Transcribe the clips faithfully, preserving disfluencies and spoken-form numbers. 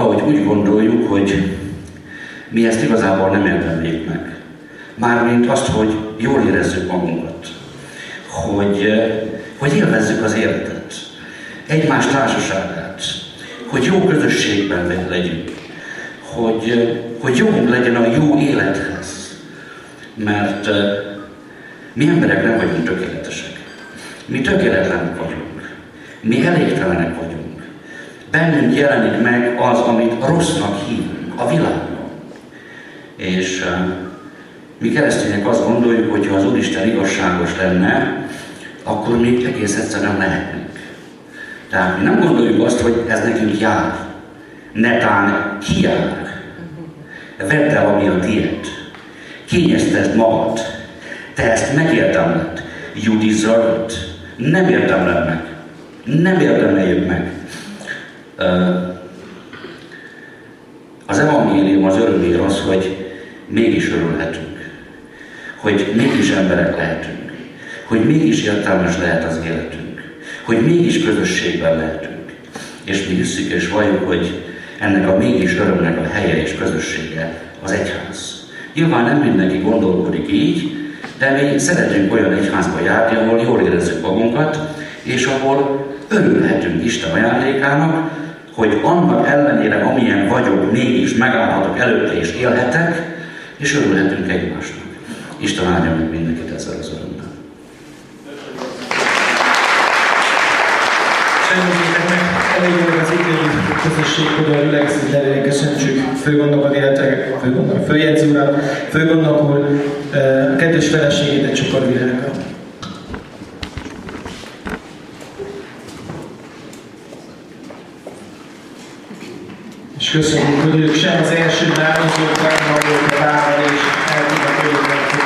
valahogy úgy gondoljuk, hogy mi ezt igazából nem érdemeljük meg. Mármint azt, hogy jól érezzük magunkat, hogy, hogy élvezzük az életet, egymás társaságát, hogy jó közösségben legyünk, hogy, hogy jogunk legyen a jó élethez. Mert mi emberek nem vagyunk tökéletesek. Mi tökéletlenek vagyunk. Mi elégtelenek vagyunk. Bennünk jelenik meg az, amit rossznak hívunk a világban. És uh, mi keresztények azt gondoljuk, hogy ha az Úristen igazságos lenne, akkor még egész egyszerűen lehetnénk. Tehát mi nem gondoljuk azt, hogy ez nekünk jár. Netán ki jár. Vedd el, ami a tiéd. Kényeztesd magad. Te ezt megérdemled. You deserve it. Nem érdemled meg. Nem érdemeljük meg. Az evangélium az örömér az, hogy mégis örülhetünk. Hogy mégis emberek lehetünk. Hogy mégis értelmes lehet az életünk. Hogy mégis közösségben lehetünk. És mi hiszük és valljuk, hogy ennek a mégis örömnek a helye és közössége az egyház. Nyilván nem mindenki gondolkodik így, de mi szeretünk olyan egyházba járni, ahol jól érezzük magunkat, és ahol örülhetünk Isten ajándékának, hogy annak ellenére, amilyen vagyok, mégis megállhatok előtte és élhetek, és örülhetünk egymásnak. Isten áldja meg mindenkit ezzel az örömmel. Segítsétek meg, elég az idei közösségkodó ülegszint nevére köszöntsük főgondnokot, illetve főgondnok, főjegyző urat, főgondnok úr, a kettős feleségét egy csokor virággal. És köszönjük, hogy ők sem az első bármazók, megmagoltak a bárban, és el tudnak örülni.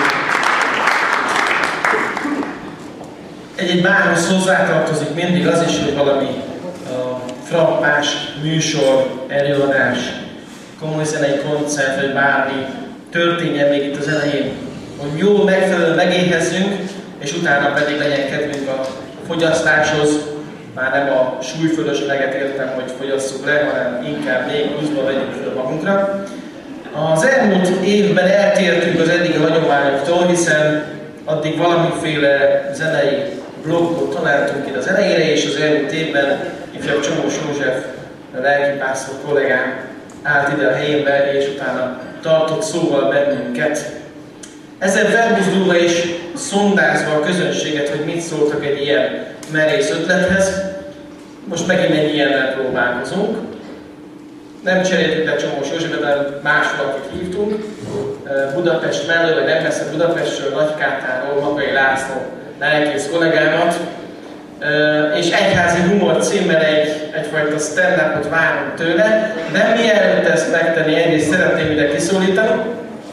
Egy-egy bárhoz hozzátartozik mindig az is, hogy valami uh, frappás műsor, előadás, komoly zenei koncert, vagy bármi történjen még itt az elején, hogy jól megfelelően megéhezzünk, és utána pedig legyen kedvünk a fogyasztáshoz. Már nem a súlyfölösleget értem, hogy fogyasszuk le, hanem inkább még pluszba vegyünk föl magunkra. Az elmúlt évben eltértünk az eddigi hagyományoktól, hiszen addig valamiféle zenei blokkot találtunk itt az elejére, és az elmúlt évben ifjabb Csomós József lelkipásztor kollégám állt ide a helyénbe, és utána tartott szóval bennünket. Ezzel felbuzdulva és szondázva a közönséget, hogy mit szóltak egy ilyen merész ötlethez, most megint egy ilyennel próbálkozunk. Nem cseréltük le Csomós Józsefet, hanem más valakit hívtunk. Budapest mellől, vagy nem messze Budapestről, Nagykátáról, Magai László lelkész kollégámat, és Egyházi Humor címmel egy, egyfajta stand-upot várunk tőle, de mielőtt ezt megtenni, egyrészt szeretném ide kiszólítani,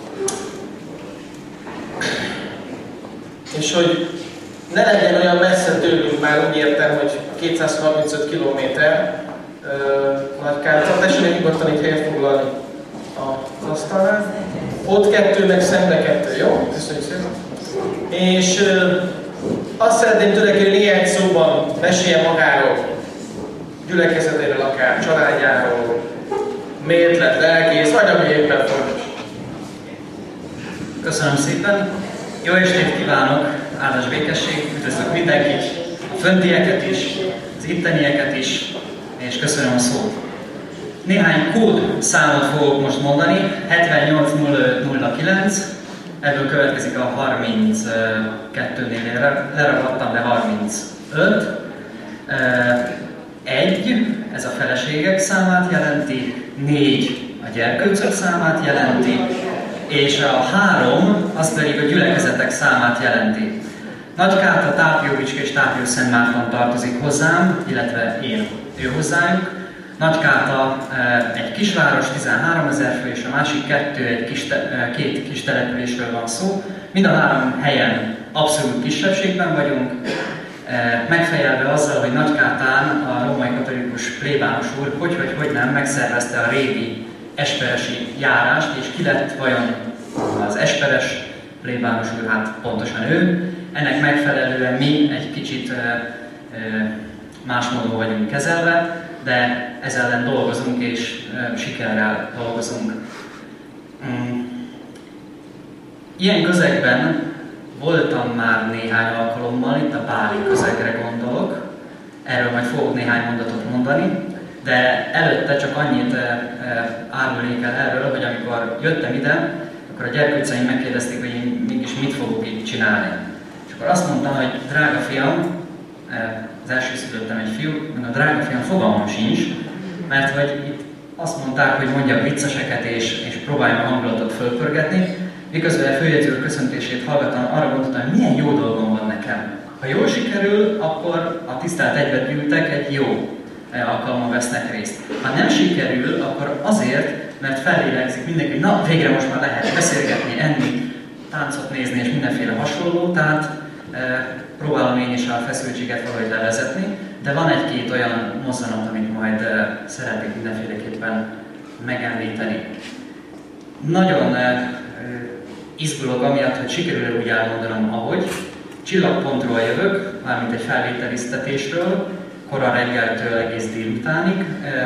és hogy ne legyen olyan messze tőlünk, már úgy értem, hogy kétszázharmincöt kilométer Nagykáta, tessék nyugodtan itt helyet foglalni az asztalnál. Ott kettő, meg szembe kettő, jó? Köszönjük szépen. És ö, azt szeretném tőle kérni, néhány szóban mesélje magáról, gyülekezetéről, akár családjáról, miért lett lelkész, vagy ami éppen fontos. Köszönöm szépen. Jó estét kívánok, áldás békesség, üdvözlök mindenkit, a föntieket is, az ittenieket is, és köszönöm a szót. Néhány kód számot fogok most mondani, hetvennyolc nulla öt nulla kilenc, ebből következik a harminckettőnél leragadtam, de harmincöt. egy, ez a feleségek számát jelenti, négy a gyerkőcök számát jelenti, és a három, az pedig a gyülekezetek számát jelenti. Nagykáta, Tápióbicska és Tápió-Szentmárton tartozik hozzám, illetve én ő hozzájuk. Nagykáta egy kisváros, tizenháromezer fő, és a másik kettő egy kis te, két kis településről van szó. Mind a három helyen abszolút kisebbségben vagyunk, megfejelve azzal, hogy Nagykátán a római katolikus plébános úr hogy, hogy, hogy nem megszervezte a régi esperesi járást, és ki lett vajon az esperes plébános úr, hát pontosan ő. Ennek megfelelően mi egy kicsit más módon vagyunk kezelve, de ezzel ellen dolgozunk és sikerrel dolgozunk. Ilyen közegben voltam már néhány alkalommal, itt a báli közegre gondolok, erről majd fogok néhány mondatot mondani, de előtte csak annyit árulnék el erről, hogy amikor jöttem ide, akkor a gyerkőceim megkérdezték, hogy én mégis mit fogok itt csinálni. És akkor azt mondtam, hogy drága fiam, az első szülöttem egy fiú, mondom, drága fiam, fogalmam sincs, mert hogy itt azt mondták, hogy mondjak vicceseket és, és próbáljam a hangulatot fölpörgetni, miközben a főjegyző köszöntését hallgattam, arra gondoltam, hogy milyen jó dolgom van nekem. Ha jól sikerül, akkor a tisztelt egybetűltek egy jó alkalommal vesznek részt. Ha nem sikerül, akkor azért, mert fellélegzik mindenki, hogy na, végre most már lehet beszélgetni, enni, táncot nézni és mindenféle hasonló, tehát e, próbálom én is a feszültséget valahogy levezetni, de van egy-két olyan mozzanat, amit majd e, szeretnék mindenféleképpen megemlíteni. Nagyon e, izgulok amiatt, hogy sikerül úgy elmondanom, ahogy. Csillagpontról jövök, mármint egy felvételiztetésről, korai reggeltől egész délutánig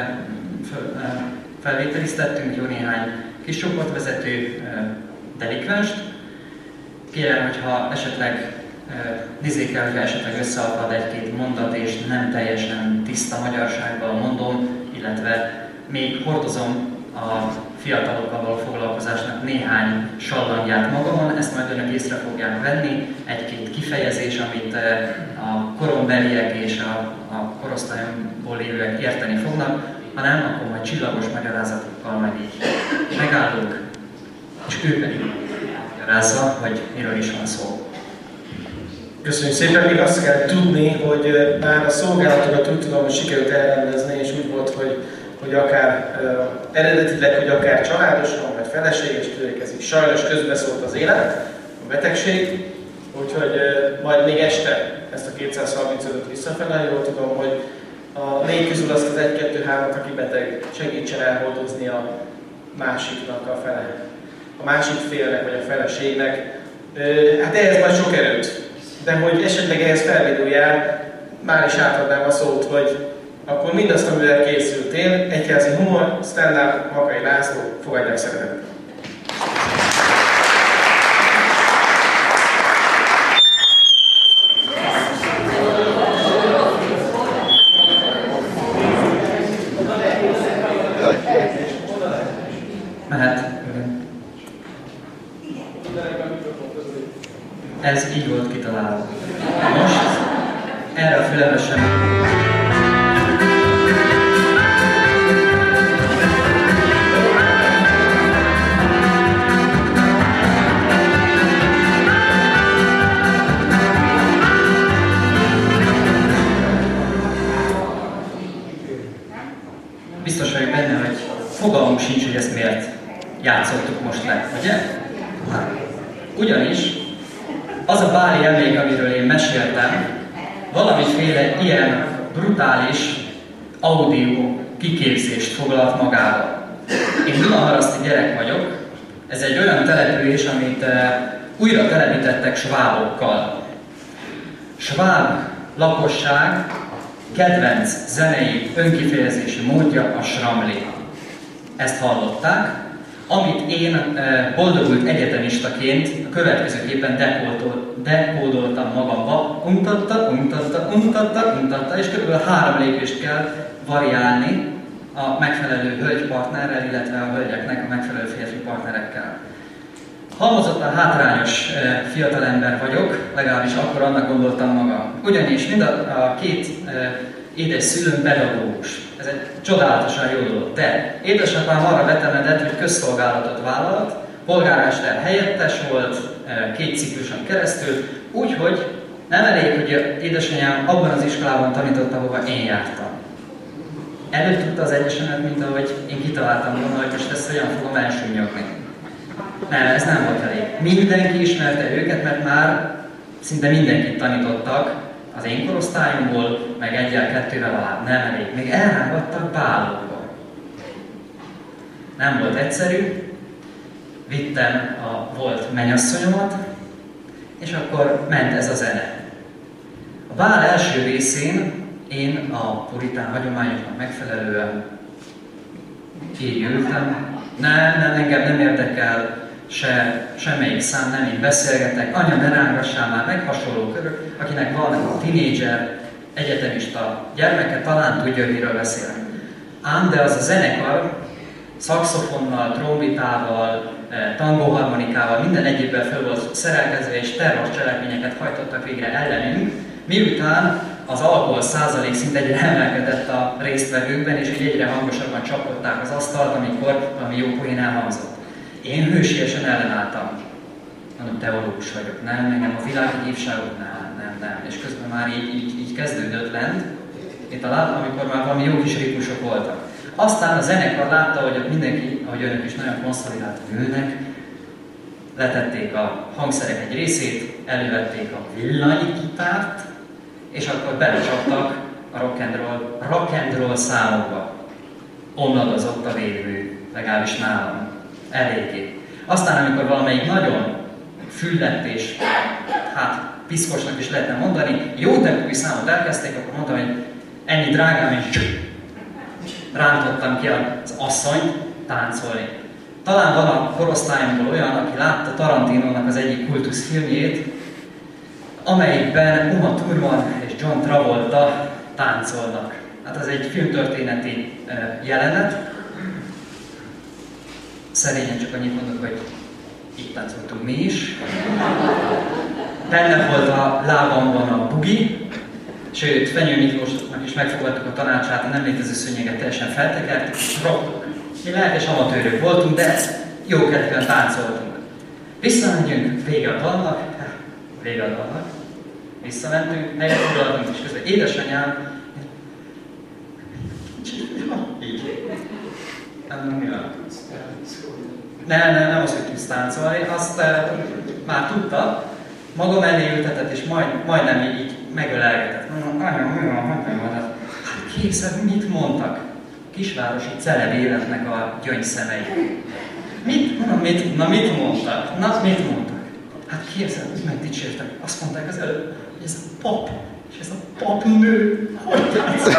felvételiztettünk jó néhány kis csoportvezető delikvenst. Kérem, hogyha esetleg nézzék el, hogyha esetleg összeakad egy-két mondat és nem teljesen tiszta magyarsággal mondom, illetve még hordozom a fiatalokkal való foglalkozásnak néhány sallangját magamon, ezt majd önök észre fogják venni, egy-két kifejezés, amit a korombeliek és a, a korosztályomból lévőek érteni fognak, ha nem, akkor majd csillagos magyarázatokkal majd így megállunk, és ő pedig magyarázza, hogy miről is van szó. Köszönjük szépen, még azt kell tudni, hogy már a szolgálatokat úgy tudom, hogy sikerült elrendezni, és úgy volt, hogy hogy akár uh, eredetileg, hogy akár családosan, vagy feleséges tőkezik. Sajnos közbeszólt az élet, a betegség, úgyhogy uh, majd még este ezt a kétszázharmincötöt visszafele, jól tudom, hogy a négy közül azt az egy-kettő-hármat, aki beteg, segítsen elhordozni a másiknak a fele. A másik félnek, vagy a feleségnek. Uh, hát ehhez majd sok erőt, de hogy esetleg ehhez felvédőjel, már is átadnám a szót, hogy akkor mindazt, amivel készültél, egyházi humor, stand-up, Makai László, fogadják szeretettel. Mehet. Ez így volt kitalálva. Most erre a fülemre sem. Biztos vagyok benne, hogy fogalmunk sincs, hogy ezt miért játszottuk most le, ugye? Ugyanis az a báli emlék, amiről én meséltem, valamiféle ilyen brutális audio kiképzést foglalt magába. Én dunaharaszti gyerek vagyok, ez egy olyan település, amit újra telepítettek svábokkal. Sváb lakosság kedvenc zenei önkifejezési módja a sramli. Ezt hallották, amit én boldogult egyetemistaként a következőképpen dekódoltam magamba, untatta, untatta, untatta, untatta, és kb. három lépést kell variálni a megfelelő hölgypartnerrel, illetve a hölgyeknek a megfelelő férfi partnerekkel. Halmozottan hátrányos e, fiatalember vagyok, legalábbis akkor annak gondoltam magam. Ugyanis mind a, a két e, édes szülőm pedagógus. Ez egy csodálatosan jó dolog. De édesapám arra vetemedett, hogy közszolgálatot vállalt, polgármester helyettes volt e, két cikluson keresztül, úgyhogy nem elég, hogy édesanyám abban az iskolában tanított, ahova én jártam. Előtt tudta az egyesemet, mint ahogy én kitaláltam volna, hogy most ezt hogyan fogom elsúnyogni. Nem, ez nem volt elég. Mindenki ismerte őket, mert már szinte mindenkit tanítottak az én korosztályomból, meg egyel-kettővel alább. Nem elég. Még elrángattak bálokba. Nem volt egyszerű. Vittem a volt mennyasszonyomat, és akkor ment ez a zene. A bál első részén én a puritán hagyományoknak megfelelően így ültem. Nem, nem, engem nem érdekel se, semmelyik szám, nem így beszélgetek, anya, ne rángassál már, meg hasonló körök, akinek van tinédzser, egyetemista gyermeke, talán tudja, miről beszélek. Ám de az a zenekar szaxofonnal, trombitával, tangóharmonikával, minden egyébben fel volt szerelkezve, és terrorcselekményeket hajtottak végre ellenünk, miután az alkohol százalék szint egyre emelkedett a résztvevőkben, és így egyre hangosabban csapkodták az asztalt, amikor valami jó poén elhangzott. Én hősiesen ellenálltam. Mondom, teológus vagyok, nem, engem a világi hívságok, nem, nem, nem. És közben már így, így, így kezdődött lent, itt a amikor már valami jó kis ritmusok voltak. Aztán a zenekar látta, hogy ott mindenki, ahogy önök is nagyon konszolidált ülnek, letették a hangszerek egy részét, elővették a villanygitárt, és akkor belecsaptak a rock and roll, rock and roll számokba. Omladozott a védő, legalábbis nálam. Eléggé. Aztán, amikor valamelyik nagyon füllett és hát piszkosnak is lehetne mondani, jó tempói számot elkezdték, akkor mondtam, hogy ennyi drágám, és rántottam ki az asszonyt táncolni. Talán van a korosztályomból olyan, aki látta Tarantinónak az egyik kultuszfilmjét, amelyikben Uma Thurman és John Travolta táncolnak. Hát ez egy filmtörténeti jelenet. Szerényen csak annyit mondok, hogy itt táncoltunk mi is. Benne volt a lábamban a bugi, sőt, Fenyő Miklósnak is megfogadtuk a tanácsát, a nem létező szőnyeget teljesen feltekertük, és rocktuk. Mi lelkes amatőrök voltunk, de jó kedvűen táncoltunk. Visszamegyünk, vége a dalnak, vége a dalnak. Visszamentünk, helyet foglaltunk, és közben édesanyám, így. Nem, mi van? Nem, nem, nem az, hogy tudsz táncolni, azt e, már tudta, maga mellé ültetett, és majd, majdnem így, így megölelgetett. Anya, mi van, hogy van? Hát képzeld, mit mondtak? Kisvárosi celeb életnek a gyöngyszemei. Mit? Mondom, mit? Na mit mondtak? Na mit mondtak? Hát képzeld, hogy megdicsértek. Azt mondták az előbb, hogy ez a pap, és ez a papnő, hogy táncol?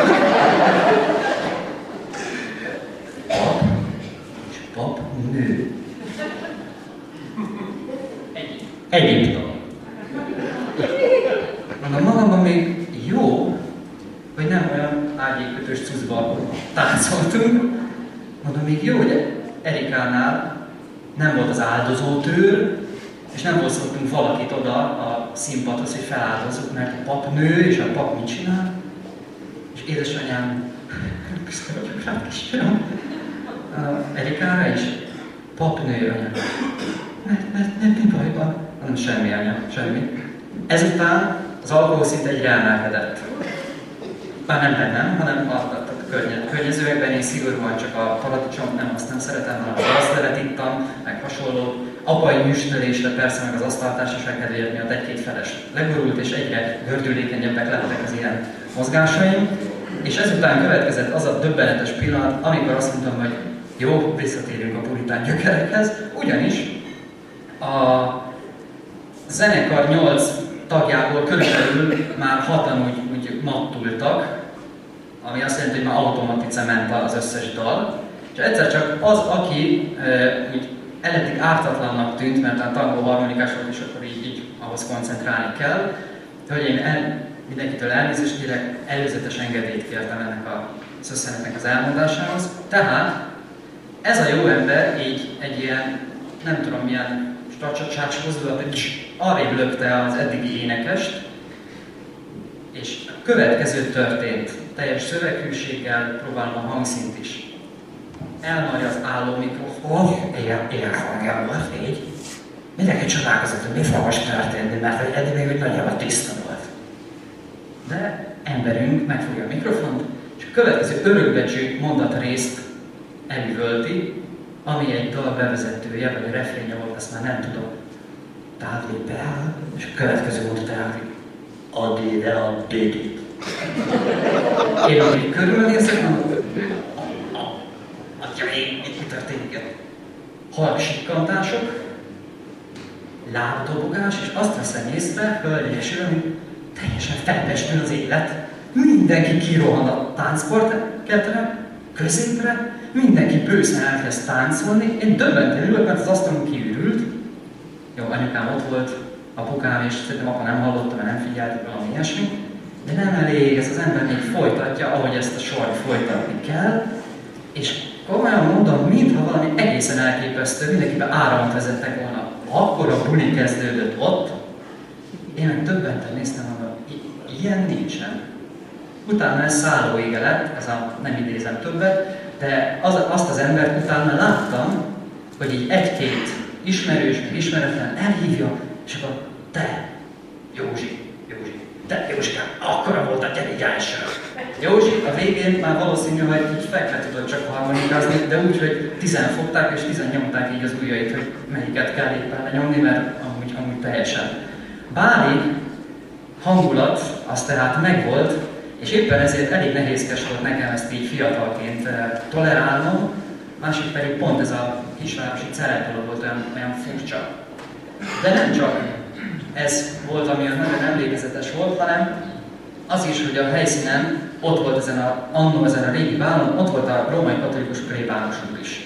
Pap és papnő. Egyiptom. Mondom, magamban még jó, hogy nem olyan ágyékötős cuccban táncoltunk. Mondom, még jó, hogy Erikánál nem volt az áldozótőr, és nem hozhatunk valakit oda a színpadhoz, hogy feláldozzuk, mert a pap nő, és a pap mit csinál? És édesanyám, büszke vagyok rá, kisfiam, Erikára is, papnő anya. Mert, mert, mert mi baj van? Nem, semmi anya, semmi. Ezután az alkoholszint egyre emelkedett. Már nem bennem, hanem a, a, a környezőekben én szigorúan csak a paradicsom, nem azt nem szeretem, hanem a gazlevet ittam, meg hasonló. Apai műsnölésre persze, meg az asztaltársaság kedvéért miatt egy-két feles legorult, és egyre gördülékenyebbek lettek az ilyen mozgásaim. És ezután következett az a döbbenetes pillanat, amikor azt mondtam, hogy jó, visszatérünk a puritán gyökerekhez, ugyanis a zenekar nyolc tagjából körülbelül már hatan úgy, úgy mattultak, ami azt jelenti, hogy már automatice ment az összes dal. És egyszer csak az, aki e, úgy eleddig ártatlannak tűnt, mert a tangó harmonikás volt, és akkor így, így ahhoz koncentrálni kell, hogy én el, mindenkitől elnézést kérek, előzetes engedélyt kértem ennek a szösszenetnek az elmondásához. Tehát ez a jó ember így egy ilyen, nem tudom milyen stracsacsás mozdulat, és arrébb lökte az eddigi énekest, és a következő történt, teljes szöveghűséggel, próbálom a hangszint is. Elmarja az álló mikrofon, ilyen, ilyen hangja volt így. Mindenki csodálkozott, hogy mi fog most történni, mert eddig még úgy nagyjából tiszta volt. De emberünk megfogja a mikrofont, és a következő örökbecsű mondatrészt elüvölti, ami egy dal bevezetője, vagy a refrénje volt, azt már nem tudom. Tehát lép el, és a következő mondat elhangzik. Add ide a dédit. Én amíg körülnézek, mondom, adjaim, mit történik itt? Halk sikkantások, lábdobogás, és azt veszem észre, hölgyesül, hogy teljesen felpestül az élet. mindenki kirohan a táncparketre, középre, mindenki bőszen elkezd táncolni. Én döbbenten ülök, mert az asztalon kiürült. Jó, anyukám ott volt, apukám, és szerintem apa nem hallotta, mert nem figyelt, valami ilyesmi. De nem elég, ez az ember még folytatja, ahogy ezt a sort folytatni kell. És komolyan mondom, mintha valami egészen elképesztő, mindenkiben áramot vezettek volna. Akkor a buli kezdődött ott, én meg döbbenten néztem, hogy ilyen nincsen. Utána ez szállóége lett, ez a, nem idézem többet, de az, azt az embert utána láttam, hogy így egy-két ismerős, meg ismeretlen elhívja, és akkor te, Józsi, Józsi, te, Józsikám, akkora volt a gyere, gyere sör. Józsi a végén már valószínű, hogy így fekve tudod csak harmonikázni, de úgy, hogy tizen fogták és tizen nyomták így az ujjait, hogy melyiket kell éppen lenyomni, mert amúgy, amúgy teljesen. Báli hangulat az tehát megvolt, és éppen ezért elég nehézkes volt nekem ezt így fiatalként tolerálnom, másik pedig pont ez a kisvárosi cerettoló volt olyan, olyan furcsa. De nem csak ez volt, ami nagyon emlékezetes volt, hanem az is, hogy a helyszínen ott volt ezen a, annó ezen a régi bálon, ott volt a római katolikus plébános úr is.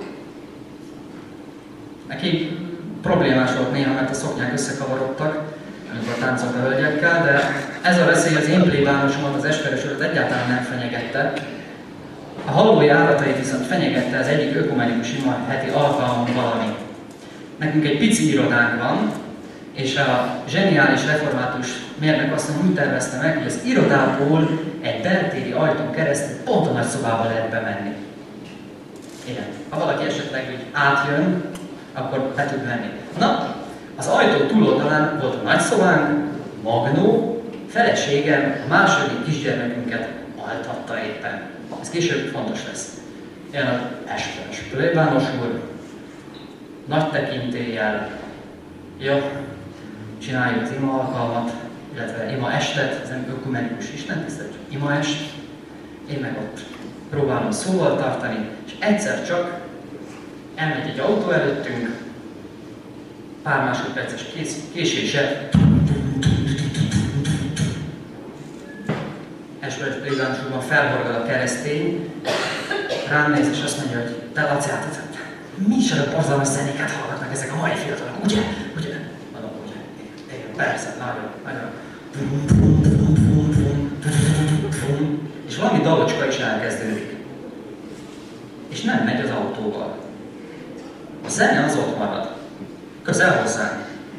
Neki problémás volt néha, mert a szoknyák összekavarodtak, amikor táncolt a hölgyekkel, de ez a veszély az én plébánosomat, az esperes urat egyáltalán nem fenyegette. A haló járatait viszont fenyegette az egyik ökumenikus ima heti alkalmon valami. Nekünk egy pici irodánk van, és a zseniális református mérnök azt úgy tervezte meg, hogy az irodából egy beltéri ajtón keresztül pont a nagyszobába lehet bemenni. Igen. Ha valaki esetleg úgy átjön, akkor be tud menni. Na, az ajtó túloldalán volt a nagyszobánk, Magnó, feleségem a második kisgyermekünket altatta éppen. Ez később fontos lesz. Ilyen az esperes plébános úr, nagy tekintéllyel, jó, csináljuk az ima alkalmat, illetve ima estet, ez nem ökumenikus istentisztelet, csak ima est. Én meg ott próbálom szóval tartani, és egyszer csak elmegy egy autó előttünk, pár másodperces késése. Esperes plébános úrban felhorgad a keresztény, rám néz és azt mondja, hogy te Laci, hát micsoda borzalmas zenéket hallgatnak ezek a mai fiatalok, ugye? Ugye? Mondom, ugye? Igen, persze, nagyon, nagyon. És valami dalocska is elkezdődik. És nem megy az autóval. A zene az ott marad. Közel hozzánk.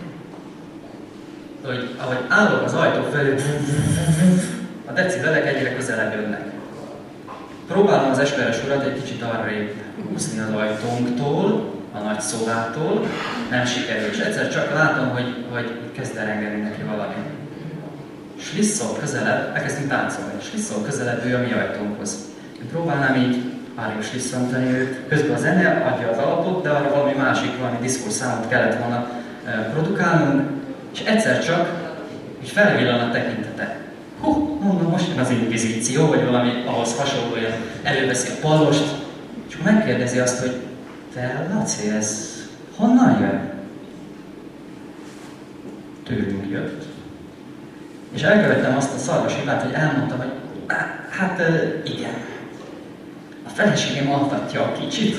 Hogy ahogy állok az ajtó felé, a decibelek egyre közelebb jönnek. Próbálom az esperes urat egy kicsit arrébb húzni az ajtónktól, a nagy szobától, nem sikerül, és egyszer csak látom, hogy, hogy kezd elengedni neki valami. Slisszol közelebb, elkezdtünk táncolni, slisszol közelebb ő a mi ajtónkhoz. Én próbálnám így párjus slisszantani őt, közben a zene adja az alapot, de arra valami másik, valami diszkorszámot kellett volna produkálnunk, és egyszer csak így felvillan a tekintete. Hú, mondom, most jön az inkvizíció, vagy valami ahhoz hasonló, hogy előveszi a pallost, és akkor megkérdezi azt, hogy te, Laci, ez honnan jön? Tőlünk jött. És elkövettem azt a szarvas hibát, hogy elmondtam, hogy hát igen. A feleségem altatja a kicsit.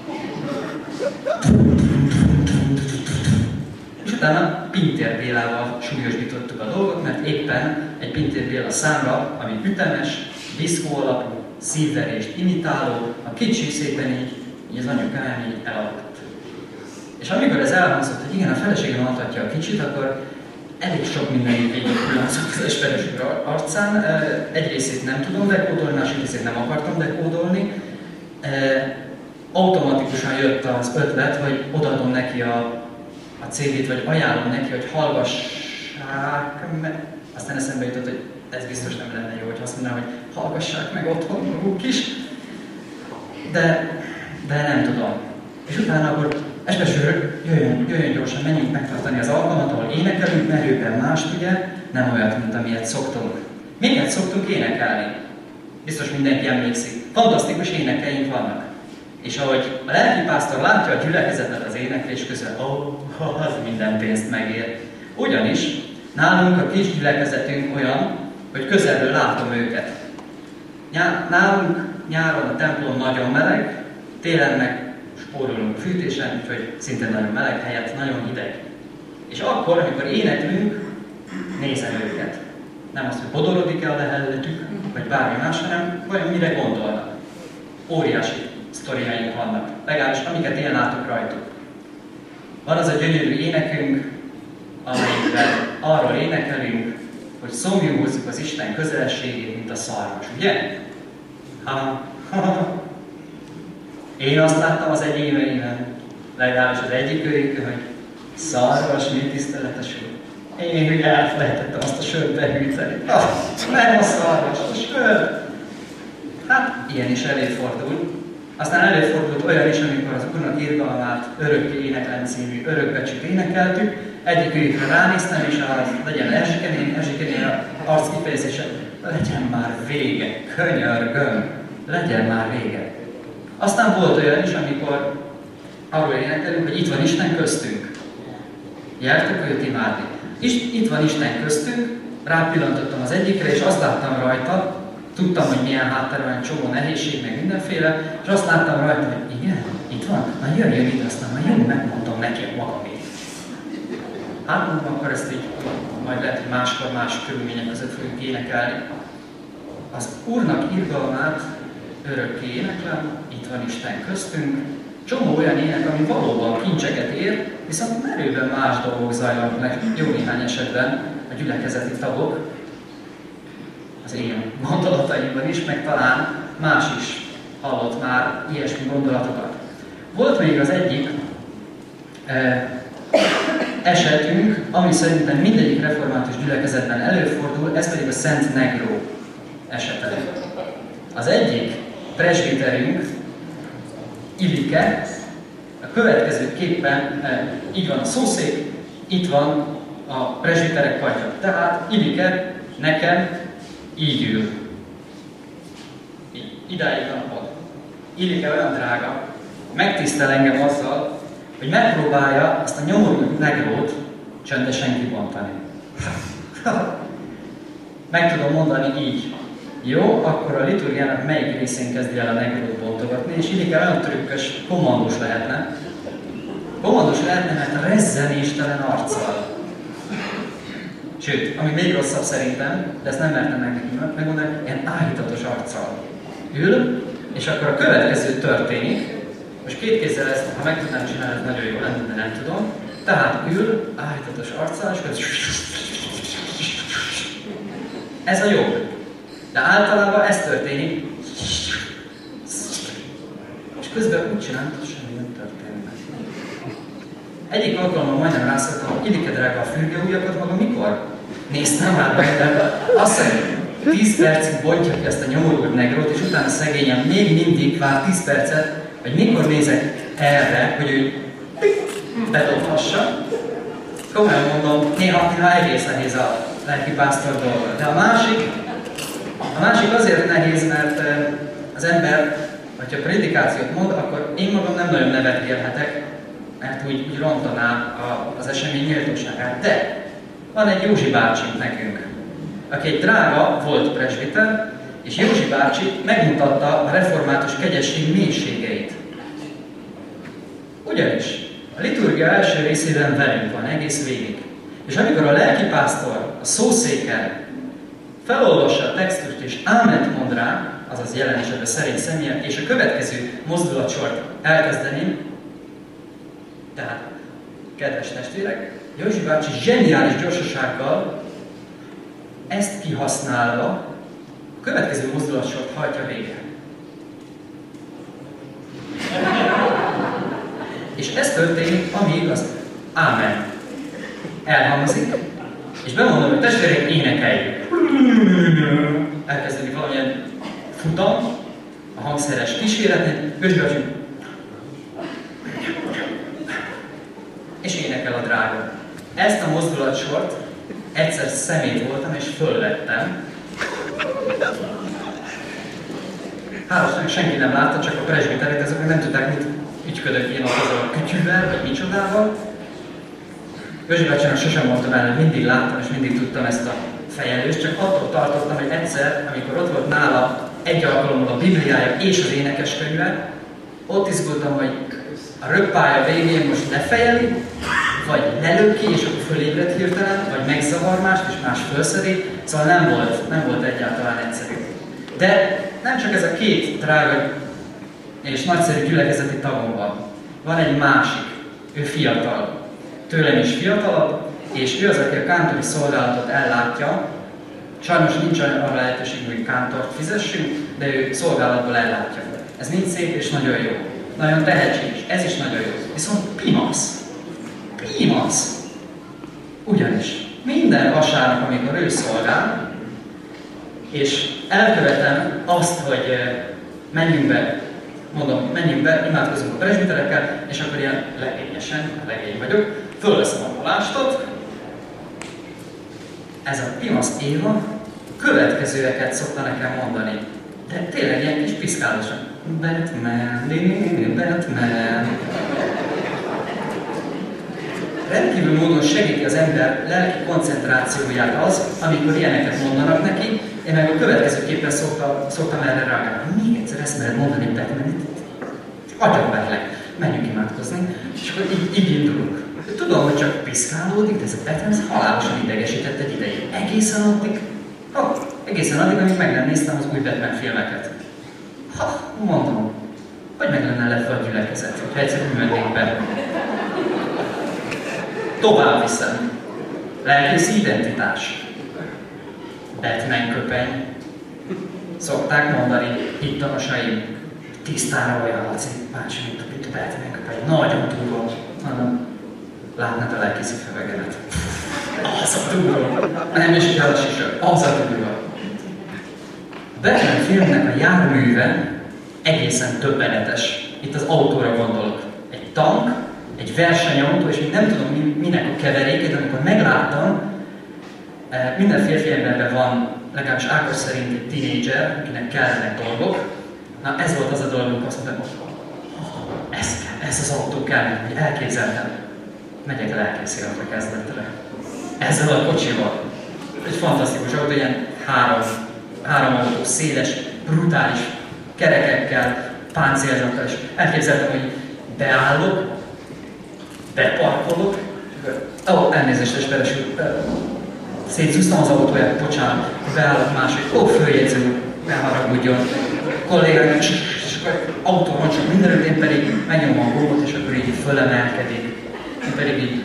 És utána Pintér Bélával súlyosbítottuk a dolgot, mert éppen egy Pintér Béla számra, ami ütemes, diszkó alapú, szívverést imitáló, a kicsi szépen így, így az anyukám így elaludt. És amikor ez elhangzott, hogy igen, a feleségem altatja a kicsit, akkor elég sok minden így végigkullancolt az esperes úr arcán. Egy részét nem tudom dekódolni, másik részét nem akartam dekódolni. Automatikusan jött az ötlet, hogy odaadom neki a, a cé dét, vagy ajánlom neki, hogy hallgassák meg. Aztán eszembe jutott, hogy ez biztos nem lenne jó, hogy azt mondanám, hogy hallgassák meg otthon maguk is. De, de nem tudom. És utána akkor esperes úr, jöjjön, jöjjön gyorsan, menjünk megtartani az alkalmat, ahol énekelünk, mert őben mást ugye, nem olyat, mint amilyet szoktunk. Miket szoktunk énekelni? Biztos mindenki emlékszik. Fantasztikus énekeink vannak. És ahogy a lelkipásztor látja a gyülekezetet az éneklés közben, ó, oh, az minden pénzt megér. Ugyanis nálunk a kis gyülekezetünk olyan, hogy közelről látom őket. Nálunk nyáron a templom nagyon meleg, télen meg spórolunk fűtésen, úgyhogy szinte nagyon meleg helyett nagyon hideg. És akkor, amikor éneklünk, nézem őket. Nem azt, hogy bodorodik-e a lehelletük, vagy bármi más, hanem vajon mire gondolnak. Óriási sztoriaink vannak, legalábbis amiket én látok rajtuk. Van az a gyönyörű énekünk, amelyikben arról énekelünk, hogy szomjúhozzuk az Isten közelségét, mint a szarvas, ugye? Ha, ha, ha. Én azt láttam az egyéneimen, legalábbis az egyik őjükön, hogy szarvas, mi tiszteletes úr. Én ugye elfelejtettem azt a sört behűteni. Ah, nem a szarvas, a sör! Hát, ilyen is előfordul. Aztán előfordult olyan is, amikor az Úrnak irgalmát örökké éneklen című örökbecsüt énekeltük. Egyik őjükre ránéztem, és az legyen Erzsikenén, Erzsikenén arc kifejezése, legyen már vége, könyörgöm, legyen már vége. Aztán volt olyan is, amikor arról énekelünk, hogy itt van Isten köztünk. Gyertek őt imádni. És itt van Isten köztünk, rápillantottam az egyikre, és azt láttam rajta, tudtam, hogy milyen háttere van, csomó nehézség, meg mindenféle, és azt láttam rajta, hogy igen, itt van, na jöjjön ide, aztán majd jön, megmondom neki a magamét. Hát mondom, akkor ezt így majd lehet, hogy máskor, más körülmények között fogjuk énekelni. Az Úrnak irgalmát örökké éneklem, itt van Isten köztünk, csomó olyan ének, ami valóban kincseket ér, viszont merőben más dolgok zajlanak meg, jó néhány esetben a gyülekezeti tagok, az én gondolataimban is, meg talán más is hallott már ilyesmi gondolatokat. Volt még az egyik eh, esetünk, ami szerintem mindegyik református gyülekezetben előfordul, ez pedig a Szent Negró esete. Az egyik presbiterünk, Ilike, a következőképpen eh, így van a szószék, itt van a presbiterek padja. Tehát Ilike nekem így ül. Így, idáig van a pad. Ilike olyan drága, megtisztel engem azzal, hogy megpróbálja azt a nyomorú negrót csöndesen kibontani. Meg tudom mondani így. Jó, akkor a liturgiának melyik részén kezdi el a negrót bontogatni, és Ilike olyan trükkös, kommandós lehetne. Kommandós lehetne, mert rezzenéstelen arccal. Sőt, ami még rosszabb szerintem, de ezt nem mertem meg neki megmondani, ilyen áhítatos arccal ül, és akkor a következő történik. Most két kézzel ezt, ha meg tudnám csinálni, ez nagyon jó lenne, de nem tudom. Tehát ül, áhítatos arccal, és közben... Ez a jobb. De általában ez történik. És közben úgy csinálom, hogy semmi nem történik. Egyik alkalommal majdnem rászoktam, hogy Ilike drága, a fürgőujjakat maga mikor? Néztem már be, azt mondja, tíz percig bontja ki ezt a nyomorult negrót, és utána szegényen még mindig vár tíz percet, hogy mikor nézek erre, hogy ő bedobhassa. Komolyan mondom, néha, néha egész nehéz a lelkipásztor dolga. De a másik, a másik azért nehéz, mert az ember, hogyha prédikációt mond, akkor én magam nem nagyon nevetgélhetek, mert úgy, úgy rontaná az esemény méltóságát. De van egy Józsi bácsink nekünk, aki egy drága volt presbiter, és Józsi bácsi megmutatta a református kegyesség mélységeit. Ugyanis a liturgia első részében velünk van egész végig. És amikor a lelkipásztor a szószéken felolvassa a textust és áment mond rá, azaz jelen esetben szerény személyen, és a következő mozdulatsort elkezdeném, tehát, kedves testvérek, Józsi bácsi zseniális gyorsasággal ezt kihasználva a következő mozdulatsort hajtja végre. És ez történik, amíg az ámen elhangzik, és bemondom, hogy testvérek, énekeljük. Elkezdődik valamilyen futam, a hangszeres kíséretnél, közben és énekel a drága. Ezt a mozdulatsort egyszer szemét voltam, és fölvettem. Hálósan senki nem látta, csak a presbiterek, azok nem tudták, mit ügyködök én azzal a kütyűvel, vagy micsodával. Józsi bácsinak sosem mondtam el, hogy mindig láttam, és mindig tudtam ezt a fejelős, csak attól tartottam, hogy egyszer, amikor ott volt nála egy alkalommal a Bibliája és az énekeskönyve, ott izgultam, hogy a röppálya végén most lefejeli, vagy lelöki, és akkor fölébred hirtelen, vagy megzavar mást, és más fölszedi, szóval nem volt, nem volt egyáltalán egyszerű. De nem csak ez a két drága és nagyszerű gyülekezeti tagom van. Van egy másik, ő fiatal, tőlem is fiatalabb, és ő az, aki a kántori szolgálatot ellátja. Sajnos nincs arra lehetőség, hogy kántort fizessünk, de ő szolgálatból ellátja. Ez mind szép és nagyon jó. Nagyon tehetséges, ez is nagyon jó. Viszont pimasz. Pimasz. Ugyanis minden vasárnap, amikor ő szolgál, és elkövetem azt, hogy menjünk be, mondom, menjünk be, imádkozunk a presbiterekkel, és akkor ilyen legényesen, legény vagyok, fölveszem a palástot. Ez a pimasz Éva következőeket szokta nekem mondani. De tényleg ilyen kis piszkálosan. Batman, Batman. Rendkívül módon segíti az ember lelki koncentrációját az, amikor ilyeneket mondanak neki. Én meg a következőképpen szoktam, szoktam erre reagálni. Még egyszer ezt mered mondani Batmanit? Agyonverlek. Menjünk imádkozni. És akkor így, így indulunk. Tudom, hogy csak piszkálódik, de ez a Batman ez halálosan idegesített egy ideig. Egészen addig, ha, egészen addig, amíg meg nem néztem az új Batman filmeket. Ha, mondom, hogy meg lenne lepve a gyülekezet, hogyha egyszerűen mennék be. Tovább viszem. Lelkész identitás. Batman köpeny. Szokták mondani hittanosaim. Tisztára olyan Laci, bácsi, mint a Batman köpeny. Nagyon durva. Mondom, látnád a lelkészi fevegemet. Az a durva. Nem is kell a siső. Az a durva. A Batman filmnek a járműve egészen többenetes. Itt az autóra gondolok. Egy tank, egy versenyautó, és még nem tudom minek a keveréke, de amikor megláttam, minden férfi emberben van, legalábbis Ákos szerint egy tínédzser, akinek kellenek dolgok. Na ez volt az a dolog, amikor azt mondtam, hogy ez kell, ez az autó kell, hogy elképzeltem. Megyek lelkész életre kezdetre. Ezzel a kocsival. Egy fantasztikus autó, ilyen három, három autó, széles, brutális kerekekkel, páncélzattal, és elképzeltem, hogy beállok, beparkolok, ó, oh, elnézést, és belesült, szétszúztam az autóját, bocsánat, beállok másik, ó, oh, főjegyző, ne haragudjon, kollégák, és akkor autó van, csak mindenütt, én pedig megnyomom a gombot, és akkor így fölemelkedik. Én pedig így,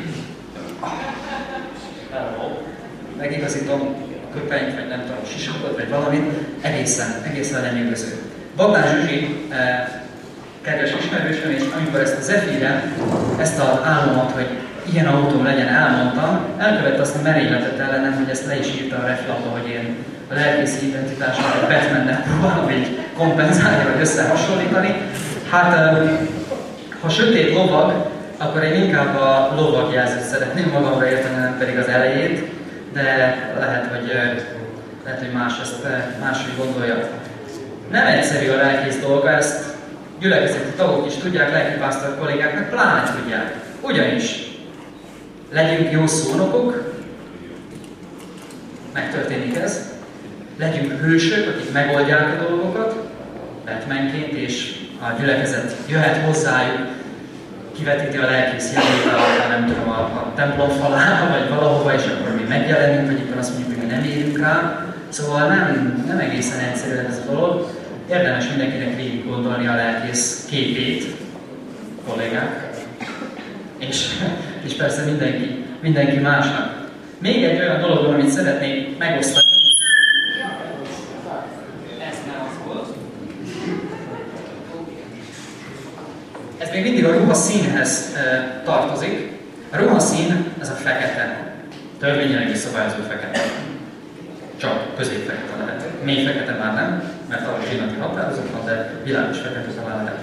megigazítom a köpenyt, vagy nem tudom, a sisakot, vagy valamit, egészen, egészen lenyűgöző. Bagnár Zsuzsi, eh, kedves ismerősöm, és amikor ezt a Zephyre, ezt az állomat, hogy ilyen autóm legyen, elmondtam, elkövette azt a merényletet ellenem, hogy ezt le is írta a reflapba, hogy én a lelkészi identitásomat a Batman-nek próbálom így kompenzálni, vagy összehasonlítani. Hát, ha sötét lovag, akkor én inkább a lovagjelzőt szeretném magamra érteni, nem pedig az elejét, de lehet, hogy, lehet, hogy más ezt máshogy gondolja. Nem egyszerű a lelkész dolga, ezt gyülekezeti tagok is tudják, lelkipásztor kollégáknak pláne tudják. Ugyanis legyünk jó szónokok, megtörténik ez, legyünk hősök, akik megoldják a dolgokat, Batmanként, és a gyülekezet jöhet hozzájuk, kivetíti a lelkész jelét a, nem tudom, a, a templom falára, vagy valahova, és akkor mi megjelenünk, vagy éppen azt mondjuk, hogy mi nem érünk rá. Szóval nem, nem egészen egyszerű ez a dolog. Érdemes mindenkinek végig gondolni a lelkész képét, kollégák, és, és persze mindenki, mindenki másnak. Még egy olyan dolog, amit szeretnék megosztani. Ez nem az volt. Ez még mindig a ruhaszínhez e, tartozik. A ruhaszín, ez a fekete. Törvényileg is szabályozó fekete. Csak középfekete lehet. Mély fekete már nem, mert arra zsinati határozat van, de világos fekete talán lehet.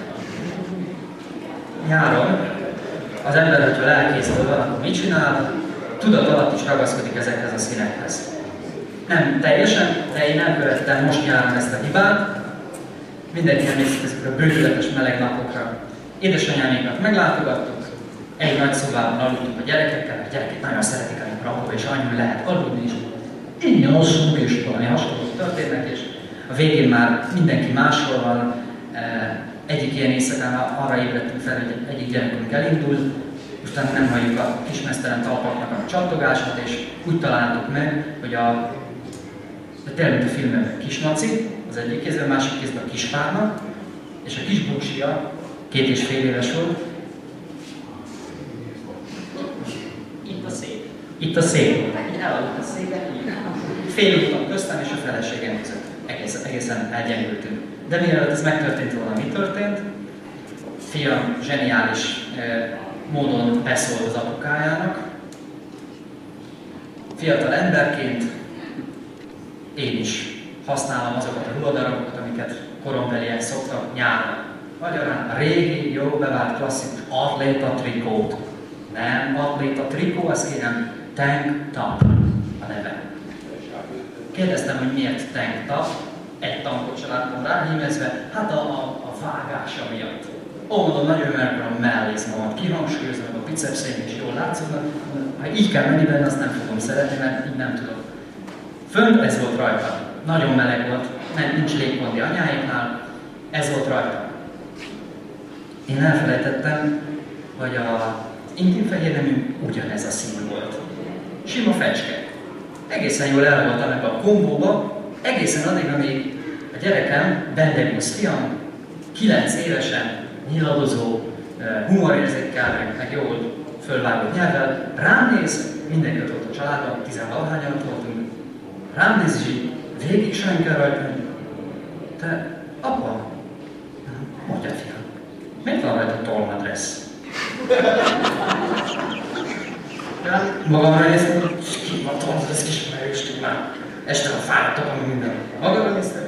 Nyáron az ember, hogyha lelkészből van, akkor mit csinál? Tudat alatt is ragaszkodik ezekhez a színekhez. Nem teljesen, de én elkövettem most nyáron ezt a hibát. Mindenki emlékszik ezekre a bődületes meleg napokra. Édesanyámékat meglátogattuk, egy nagy szobában aludtunk a gyerekekkel, a gyerekek nagyon szeretik, amikor ahol és annyi lehet aludni is. Ilyen hosszúk és valami hasonlók történnek, és a végén már mindenki máshol van. Egyik ilyen éjszakán arra ébredtünk fel, hogy egyik gyerekünk elindul, utána nem halljuk a kismesztelen talpaknak a csattogását, és úgy találtuk meg, hogy a, tényleg mint a filmben Kismaci, az egyik kézben, a másik kézben a Kispárna, és a kis búcsia, két és fél éves volt. Itt a szép. Itt a szép. Így elaludt a szépen, fél úton köztem és a feleségem között. Egész, egészen elgyengültünk. De mielőtt ez megtörtént volna, mi történt? Fiam zseniális eh, módon beszólt az apukájának. Fiatal emberként én is használom azokat a ruhadarabokat, amiket korombeliek szoktak nyáron. Magyarán a régi, jó bevált klasszikus atléta trikót. Nem atléta trikó, az kérem tank top a neve. Kérdeztem, hogy miért tank top, egy tankot se láttam ráhímezve, hát a, a, a vágása miatt. Ó, mondom, nagyon meg akarom mellizmomat kihangsúlyozni, meg a bicepszeim is jól látszódnak. Ha így kell menni benne, azt nem fogom szeretni, mert így nem tudok. Fönt ez volt rajta. Nagyon meleg volt, nem, nincs légkondi anyáiknál, ez volt rajta. Én elfelejtettem, hogy a intim fehérnemű ugyanez a szín volt. Sima fecske. Egészen jól el voltam ebbe a kombóba, egészen addig, amíg a gyerekem, Bendegusz fiam, kilenc évesen, nyiladozó, humorérzékkel, meg, meg jól fölvágott nyelvvel, rám néz, mindenki ott volt a családban, tizenvalahányan ott voltunk, rám néz, és így végig sajnál rajta, te, apa, mondja fiam, miért van rajta tolmadressz? Ja, magamra néztem, hogy ki van tolmadressz, ismerős már. Este a fáradtok, ami minden. Magamra néztem?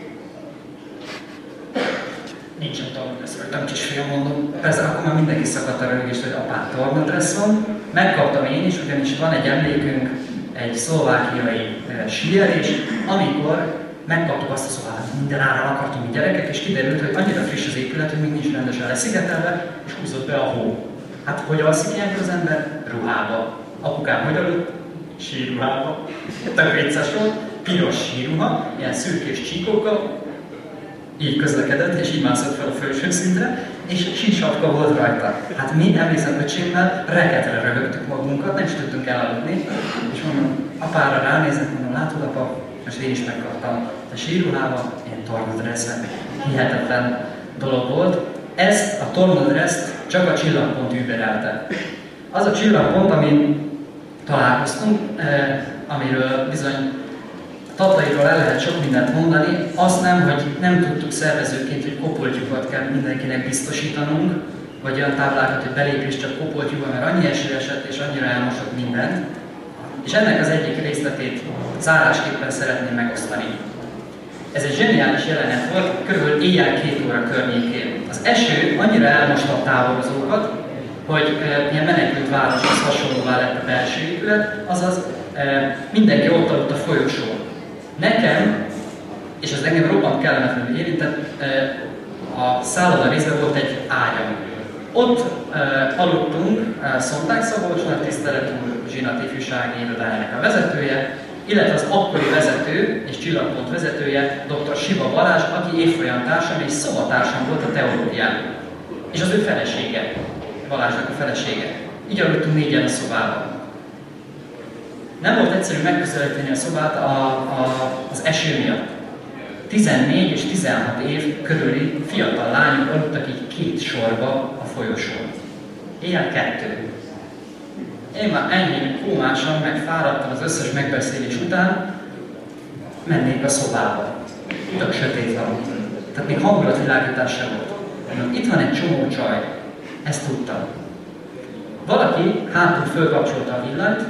Nincsen tolmadressz rajtam, kisfiam, mondom. Persze akkor már mindenki szakadt a rögést, hogy apám tolmadressz van. Megkaptam én is, ugyanis van egy emlékünk, egy szlovákiai e, síelés, amikor megkaptuk azt a szobát, hogy minden ára akartunk mi gyerekek, és kiderült, hogy annyira friss az épület, hogy még nincs rendesen leszigetelve, és húzott be a hó. Hát hogy alszik ilyenkor az ember? Ruhába. Apukám hogy aludt? Sírruhába. Tök vicces volt, piros sírruha, ilyen szürkés csíkokkal, így közlekedett, és így mászott fel a felső szintre, és sírsapka volt rajta. Hát mi emlékszem öcsémmel reketre röhögtük magunkat, nem is tudtunk elaludni, és mondom, apára ránézek, mondom, látod apa, most én is megkaptam a sírruhába, én tornadresszel. Hihetetlen dolog volt. Ez a tornadreszt csak a csillagpont überelte. Az a csillagpont, amin találkoztunk, eh, amiről bizony tatairól el lehet sok mindent mondani, azt nem, hogy nem tudtuk szervezőként, hogy kopoltyúkat kell mindenkinek biztosítanunk, vagy olyan táblákat, hogy belépés csak kopoltyúban, mert annyi eső esett és annyira elmosott mindent. És ennek az egyik részletét zárásképpen szeretném megosztani. Ez egy zseniális jelenet volt, körülbelül éjjel két óra környékén. Az eső annyira elmosta a táborozókat, hogy e, ilyen menekült városhoz hasonlóvá lett a belső épület, azaz e, mindenki ott aludt a folyosón. Nekem, és az engem roppant kellemetlenül érintett, e, a szálloda részben volt egy ágyam. Ott e, aludtunk e, Szonták Szabolcsnak, tiszteletű Zsinat ifjúsági irodájának a vezetője, illetve az akkori vezető és csillagpont vezetője, dr. Siva Balázs, aki évfolyamtársam és szobatársam volt a teológián. És az ő felesége, Balázsnak a felesége. Így aludtunk négyen a szobában. Nem volt egyszerű megközelíteni a szobát a, a, az eső miatt. tizennégy és tizenhat év körüli fiatal lányok aludtak így két sorba a folyosón. Éjjel kettő. Én már enyhén kómásan megfáradtam az összes megbeszélés után, mennék a szobába. Tök sötét van. Tehát még hangulatvilágítás sem volt. Mondom, itt van egy csomó csaj. Ezt tudtam. Valaki hátul fölkapcsolta a villanyt,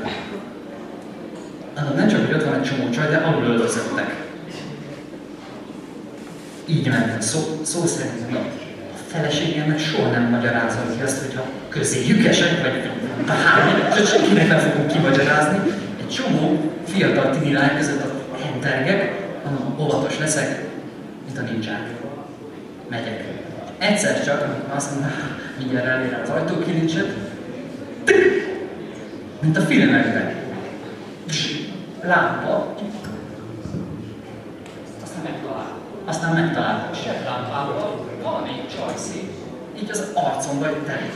mondom, nem csak, hogy ott van egy csomó csaj, de alul öltözöttek. Így mentem, szó, szó szerint mondom, a feleségemnek soha nem magyarázom ki azt, hogyha közéjük esek, vagy bármi, és senkinek nem fogunk kimagyarázni. Egy csomó fiatal tini lány között a hentergek, mondom, óvatos leszek, mint a nincsák. Megyek. Egyszer csak, amikor azt mondom, mindjárt elérem az ajtókilincset, mint a filmekben. lámpa, aztán megtalál. Aztán megtalál a seblámpával valamelyik csajszé, így az arcomba teli.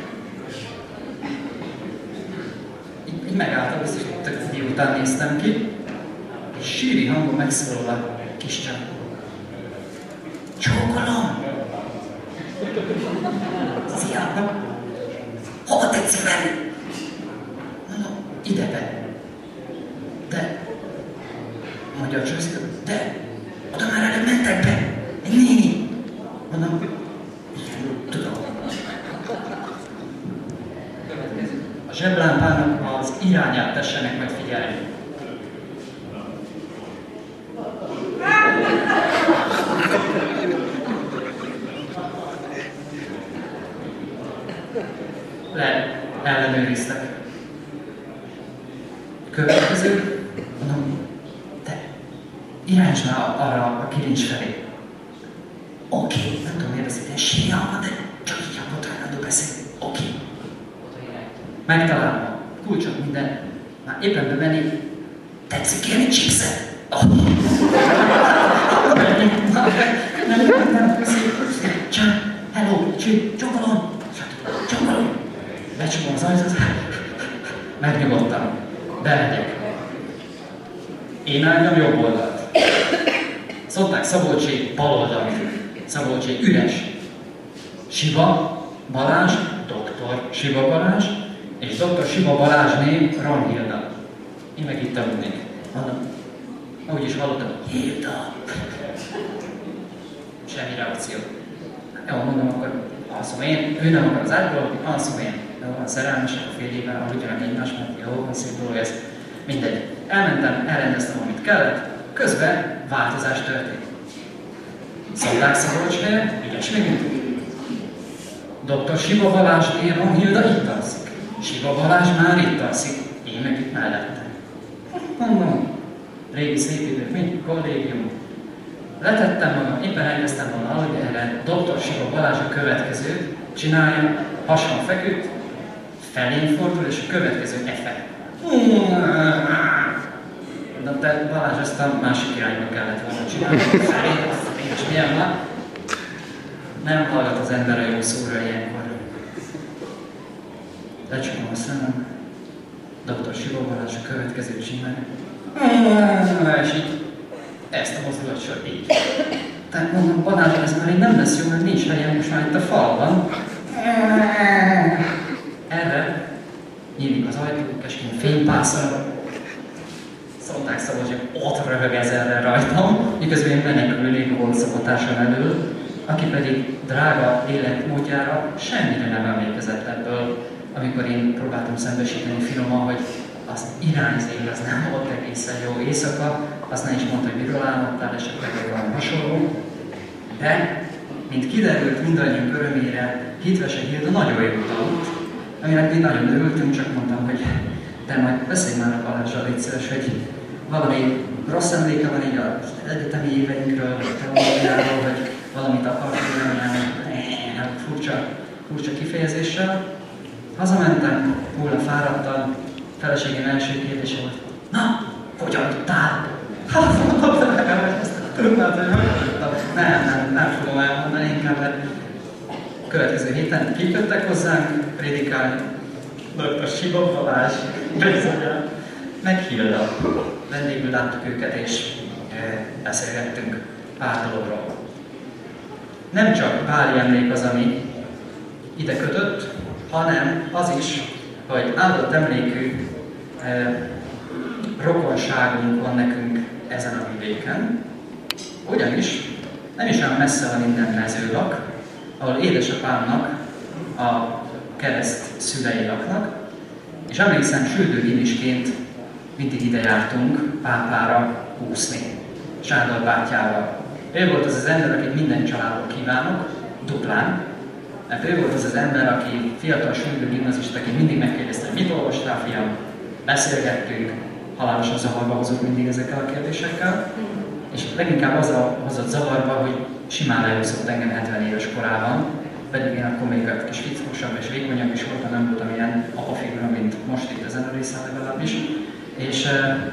Így, így megálltam, biztos, hogy tök délután néztem ki, és síri hangon megszólal a kis csaj. Csókolom! Szia! Hova tetszik menni? Mondom, ide be. De, mondja a csajszé, de, oda már előbb mentek be. Egy néni. Mondom, igen, tudom. Következő. A zseblámpának az irányát tessenek megfigyelni. Le, ellenőriztek. Következő, mondom, te irányíts már arra a kilincs felé. Oké, okay, nem tudom miért beszélni, sírja, de csak így a botrányadó beszél. Oké. Okay. Megtalálom a kulcsot, minden. Már éppen bemenni, tetszik kérni chipset? Oh. Nem, nem, nem, köszönjük. Csá, hello, csí, csókolom, csókolom. Becsomom az ajtót, megnyugodtam, bemegyek. Én álltam jobb oldalt. Szokták Szabolcsi bal oldalt. Szabolcsi üres. Siva Balázs, doktor Siva Balázs, és doktor Siva Balázsné Ron-Hilda. Én meg itt aludnék. Mondom, ahogy is hallottam, Hilda. Semmi reakció. Jó, mondom, akkor alszom én, ő nem akar az ágyból, alszom én. Jó, van szerelmesek a fél évvel, aludjanak egymást, mert jó, van szép dolog ez. Mindegy. Elmentem, elrendeztem, amit kellett, közben változás történt. Szokták Szabolcs helye, ügyes megint. doktor Siva Balázs, én Ron-Hilda itt alszik. Siva Balázs már itt alszik, én meg itt mellettem. Mondom, régi szép idők, mint kollégium. Letettem magam, éppen elkezdtem volna aludni erre, doktor Siva Balázs a következőt csinálja, hason feküdt, felén fordul, és a következő efe. Na te Balázs, ezt a másik irányba kellett volna csinálni, felén, és milyen már. Nem hallgat az ember a jó szóra ilyenkor. Lecsukom a szemem, doktor Siva Balázs a következőt csinálja. És így ezt a mozdulatsor így. Tehát mondom, Balázs, ez már így nem lesz jó, mert nincs helyen most már itt a falban. Erre nyílik az ajtó, keskeny fénypászol. Szólták Szabolcs, hogy ott röhög ezerrel rajtam, miközben én menekülnék a holtszobotásom elől, aki pedig drága életmódjára semmire nem emlékezett ebből, amikor én próbáltam szembesíteni finoman, hogy az irányzél, az nem volt egészen jó éjszaka, azt nem is mondta, hogy miről álmodtál, esetleg valami hasonló. De, mint kiderült mindannyiunk örömére, Hitvese Hilda nagyon jót aludt, aminek mi nagyon örültünk, csak mondtam, hogy de majd beszélj már a Balázsral, légy szíves, hogy valami rossz emléke van így az egyetemi éveinkről, vagy teológiáról, hogy valamit akartunk, nem furcsa, furcsa kifejezéssel. Hazamentem, hulla fáradtam, feleségem első kérdése volt, na, hogyan tudtál? Hát mondtam nekem, hogy ezt tudnád, hogy hogy tudtam. Nem, nem, nem fogom elmondani inkább, mert a következő héten kiköttek hozzánk predikálni. doktor Siva Balázs, bizonyán, meg Hilda. Vendégül láttuk őket és e, beszélgettünk pár dologról. Nem csak báli emlék az, ami ide kötött, hanem az is, hogy áldott emlékű e, rokonságunk van nekünk ezen a vidéken, ugyanis nem is olyan messze van innen Mezőlak, ahol édesapámnak a kereszt szülei laknak, és emlékszem, süldőgimisként mindig ide jártunk pápára úszni, Sándor bátyával. Ő volt az az ember, akit minden családból kívánok, duplán, mert ő volt az az ember, aki fiatal süldőgimnazistaként mindig megkérdezte, hogy mit olvastál, fiam? Beszélgettünk, halálosan zavarba hozott mindig ezekkel a kérdésekkel, és leginkább az a hozott zavarba, hogy simán elhúzott engem hetven éves korában, pedig én akkor még egy kis fickósabb és vékonyabb is voltam, nem voltam ilyen apafigura, mint most itt ezen a részen legalábbis. És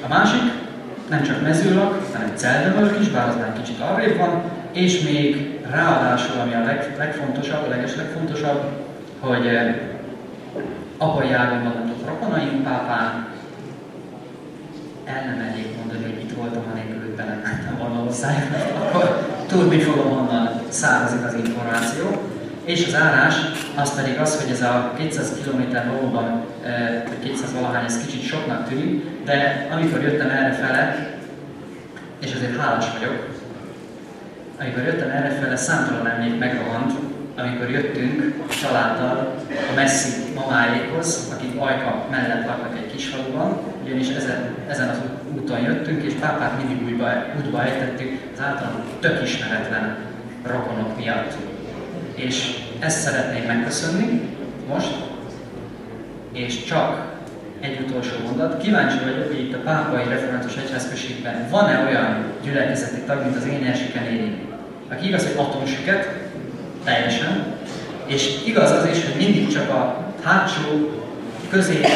A másik nem csak mezőlak, hanem Celdemölk is, bár az már kicsit arrébb van, és még ráadásul, ami a leg, legfontosabb, a leges legfontosabb, hogy eh, apai ágon vannak a rokonaink pápán, el nem elég mondani, hogy itt voltam, anélkül, hogy bele mentem volna hozzájuk, akkor tudni fogom, honnan származik az információ. És az árás, az pedig az, hogy ez a kétszáz kilométer valóban, kétszáz valahány, ez kicsit soknak tűnik, de amikor jöttem errefele, és azért hálás vagyok, amikor jöttem errefele, számtalan emlék megrohant, amikor jöttünk a családdal a messzi mamáékhoz, akik Ajka mellett laknak egy kis faluban, ugyanis ezen, ezen az úton jöttünk, és pápát mindig útba, útba ejtettük az általán tök ismeretlen rokonok miatt. És ezt szeretném megköszönni most, és csak egy utolsó mondat. Kíváncsi vagyok, hogy itt a Pápai Református Egyházközségben van-e olyan gyülekezeti tag, mint az én Erzsikenéni, aki igaz, hogy atomsüket, teljesen, és igaz az is, hogy mindig csak a hátsó, közép,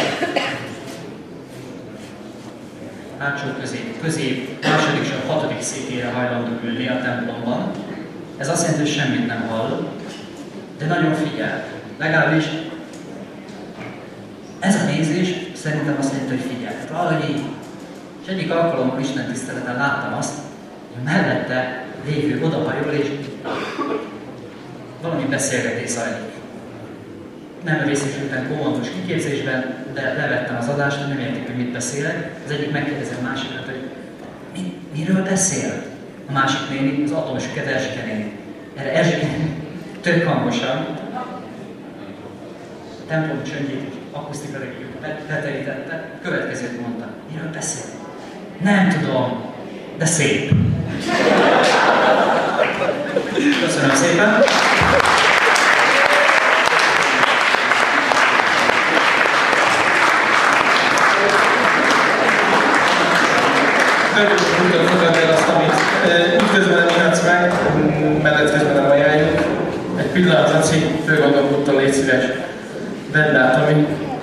hátsó közép, közép, második és a hatodik székére hajlandó ülni a templomban. Ez azt jelenti, hogy semmit nem hall, de nagyon figyel. Legalábbis ez a nézés szerintem azt jelenti, hogy figyel. Valahogy így. És egyik alkalommal Isten tiszteleten láttam azt, hogy mellette lévő odahajol, és valami beszélgetés zajlik. Nem részesültem kommandos kiképzésben, de levettem az adást, nem értik, hogy mit beszélek. Az egyik megkérdezi a másikat, hogy mi, miről beszél? A másik néni, az atomsüket Erzsike néni. Erre Erzsike néni tök hangosan, a templom csöndjét akusztika beterítette, következőt mondta. Miről beszél? Nem tudom, de szép. Köszönöm szépen! Úgy tudom fogadni azt, amit úgy közben nem ihatsz meg, mellett közben nem ajánljuk. Egy pillanatra cég főgondolkodtól légy szíves, vedd át, ami.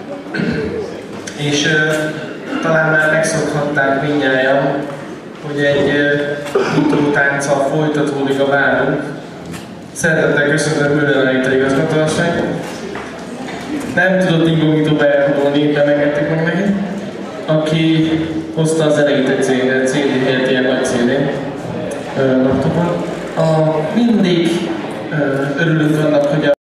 És uh, talán már megszokhatták mindnyájan, hogy egy uh, tánccal folytatódik a bálunk. Szeretettel köszöntöm Müller Anita igazgatóasszony. Nem tudott inkognitó beelhogolni, de megengedték meg neki. Aki hozta az elejét egy cé dé helyett ilyen nagy cé dé laptopon. Mindig uh, örülünk annak, hogy a